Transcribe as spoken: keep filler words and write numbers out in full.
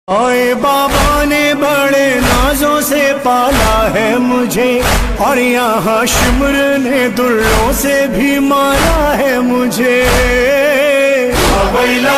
ओए बाबा ने बड़े नाजों से पाला है मुझे, और यहाँ शिमर ने दुल्लों से भी मारा है मुझे।